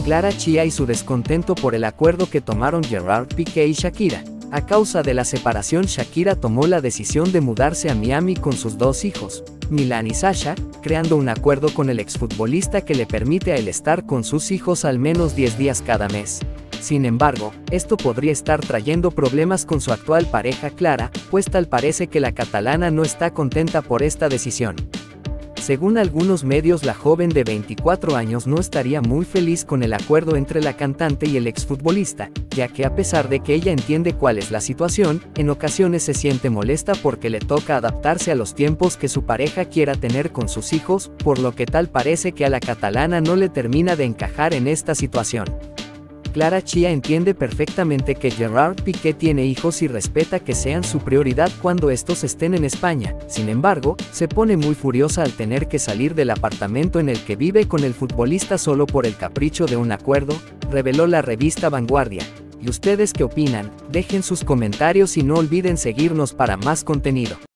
Clara Chia y su descontento por el acuerdo que tomaron Gerard Piqué y Shakira. A causa de la separación, Shakira tomó la decisión de mudarse a Miami con sus dos hijos, Milan y Sasha, creando un acuerdo con el exfutbolista que le permite a él estar con sus hijos al menos 10 días cada mes. Sin embargo, esto podría estar trayendo problemas con su actual pareja Clara, pues tal parece que la catalana no está contenta por esta decisión. Según algunos medios, la joven de 24 años no estaría muy feliz con el acuerdo entre la cantante y el exfutbolista, ya que a pesar de que ella entiende cuál es la situación, en ocasiones se siente molesta porque le toca adaptarse a los tiempos que su pareja quiera tener con sus hijos, por lo que tal parece que a la catalana no le termina de encajar en esta situación. Clara Chia entiende perfectamente que Gerard Piqué tiene hijos y respeta que sean su prioridad cuando estos estén en España. Sin embargo, se pone muy furiosa al tener que salir del apartamento en el que vive con el futbolista solo por el capricho de un acuerdo, reveló la revista Vanguardia. ¿Y ustedes qué opinan? Dejen sus comentarios y no olviden seguirnos para más contenido.